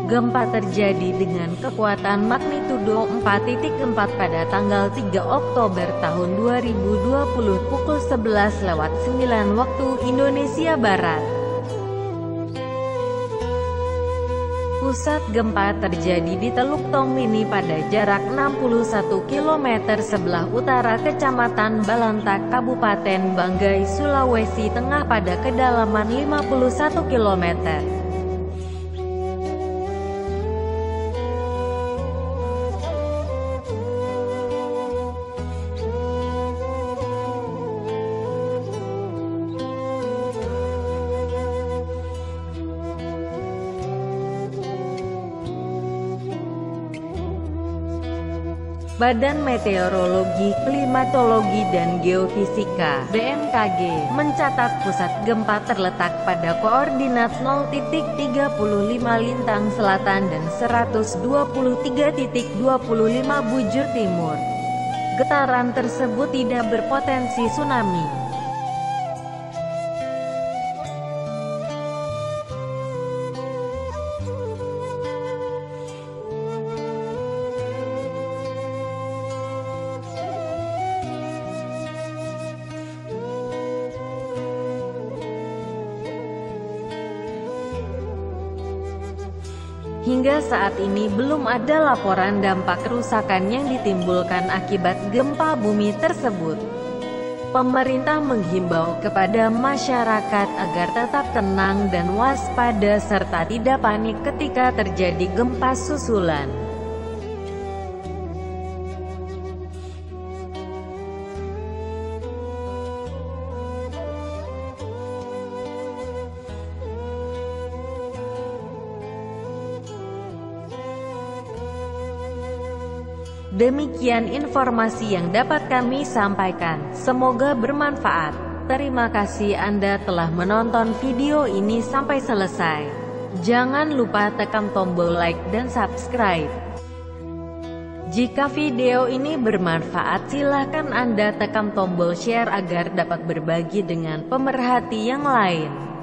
Gempa terjadi dengan kekuatan magnitudo 4,4 pada tanggal 3 Oktober tahun 2020 pukul 11.09 waktu Indonesia Barat. Pusat gempa terjadi di Teluk Tomini pada jarak 61 km sebelah utara Kecamatan Balantak, Kabupaten Banggai, Sulawesi Tengah pada kedalaman 51 km. Badan Meteorologi, Klimatologi dan Geofisika (BMKG) mencatat pusat gempa terletak pada koordinat 0,35 lintang selatan dan 123,25 bujur timur. Getaran tersebut tidak berpotensi tsunami. Hingga saat ini belum ada laporan dampak kerusakan yang ditimbulkan akibat gempa bumi tersebut. Pemerintah menghimbau kepada masyarakat agar tetap tenang dan waspada serta tidak panik ketika terjadi gempa susulan. Demikian informasi yang dapat kami sampaikan, semoga bermanfaat. Terima kasih Anda telah menonton video ini sampai selesai. Jangan lupa tekan tombol like dan subscribe. Jika video ini bermanfaat, silakan Anda tekan tombol share agar dapat berbagi dengan pemerhati yang lain.